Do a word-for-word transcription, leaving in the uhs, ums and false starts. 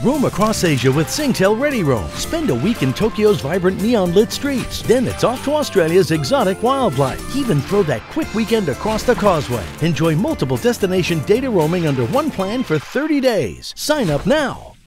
Roam across Asia with Singtel ReadyRoam. Spend a week in Tokyo's vibrant neon-lit streets. Then it's off to Australia's exotic wildlife. Even throw that quick weekend across the causeway. Enjoy multiple destination data roaming under one plan for thirty days. Sign up now.